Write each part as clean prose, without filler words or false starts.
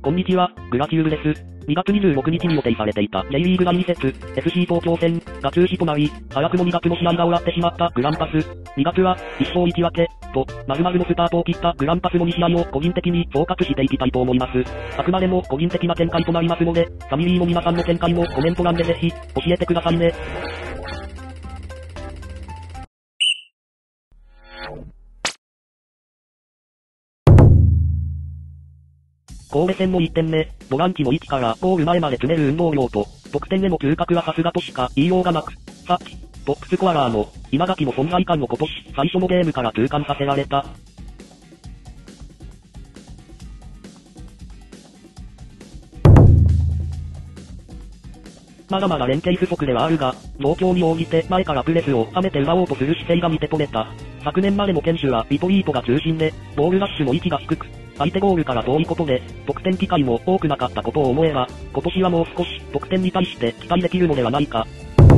こんにちは、グラキューブです。2月26日に予定されていた J リーグ第2節、FC 東京戦が中止となり、早くも2月の試合が終わってしまったグランパス。2月は、1勝1分け、と、〇〇のスタートを切ったグランパスの2試合を個人的に総括していきたいと思います。あくまでも個人的な見解となりますので、ファミリーの皆さんの見解もコメント欄でぜひ、教えてくださいね。神戸戦の1点目、ボランチの位置からゴール前まで詰める運動量と、得点への嗅覚はさすがとしか言いようがなく、さっき、トップスコアラーの稲垣の存在感を今年最初のゲームから痛感させられた。まだまだ連携不足ではあるが、状況に応じて前からプレスを冷めて奪おうとする姿勢が見て取れた。昨年までの堅守はリトリートが中心で、ボールラッシュの位置が低く、相手ゴールから遠いことで、得点機会も多くなかったことを思えば、今年はもう少し得点に対して期待できるのではないか。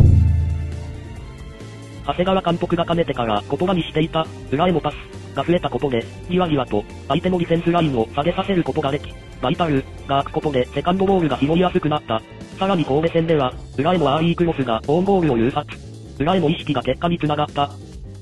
長谷川監督がかねてから言葉にしていた、裏へのパスが増えたことで、じわじわと相手のディフェンスラインを下げさせることができ、バイタルが開くことでセカンドボールが拾いやすくなった。さらに神戸戦では、裏へのアーリークロスがオウンゴールを誘発。裏への意識が結果につながった。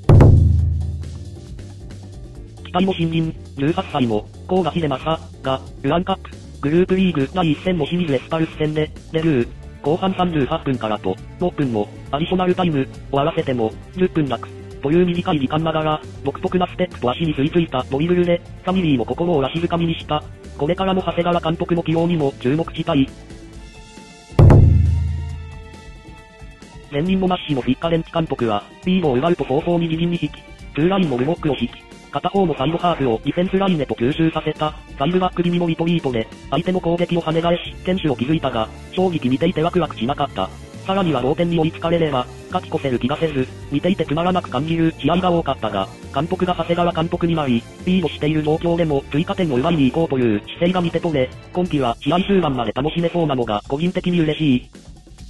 期待の新人、18歳の、甲賀秀正が、ルアンカップ、グループリーグ第1戦の清水エスパルス戦で、デビュー。後半38分からと、6分の、アディショナルタイム、を合わせても、10分なく、という短い時間ながら、独特なステップと足に吸い付いたドリブルで、ファミリーの心をわしづかみにした。これからも長谷川監督の起用にも注目したい。前任のマッシモ・フィッカレンチ監督は、リードを奪うと早々に自陣に引き、ツーラインのブロックを引き、片方のサイドハーフをディフェンスラインへと吸収させた、5バック気味のリトリートで、相手の攻撃を跳ね返し、堅守を築いたが、正直見ていてワクワクしなかった。さらには同点に追いつかれれば、勝ち越せる気がせず、見ていてつまらなく感じる試合が多かったが、監督が長谷川監督になり、リードしている状況でも追加点を奪いに行こうという姿勢が見て取れ、今季は試合終盤まで楽しめそうなのが個人的に嬉しい。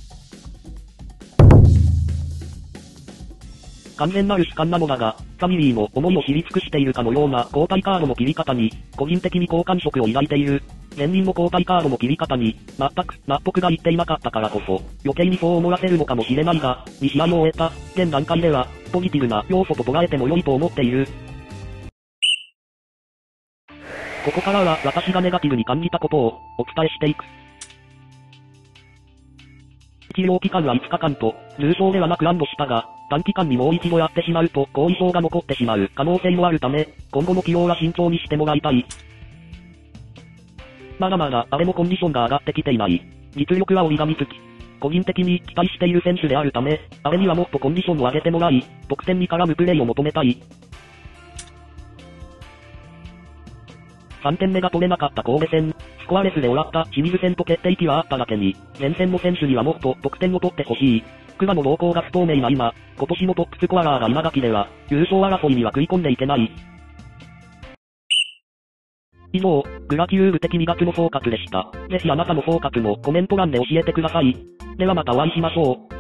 完全なる主観なのだが、ファミリーも思いを知り尽くしているかのような交代カードの切り方に、個人的に好感触を抱いている。前任の交代カードの切り方に、全く納得がいっていなかったからこそ、余計にそう思わせるのかもしれないが、2試合を終えた、現段階では、ポジティブな要素と捉えても良いと思っている。ここからは私がネガティブに感じたことを、お伝えしていく。治療期間は5日間と、重症ではなく安堵したが、短期間にもう一度やってしまうと後遺症が残ってしまう可能性もあるため、今後の起用は慎重にしてもらいたい。まだまだあれもコンディションが上がってきていない。実力は折り紙付き。個人的に期待している選手であるため、あれにはもっとコンディションを上げてもらい、得点に絡むプレイを求めたい。3点目が取れなかった神戸戦、スコアレスで終わった清水戦と決定機はあっただけに、前線の選手にはもっと得点を取ってほしい。クバの動向が不透明な今、今年のトップスコアラーが稲垣では、優勝争いには食い込んでいけない。以上、グラキューブ的2月の総括でした。ぜひあなたの総括もコメント欄で教えてください。ではまたお会いしましょう。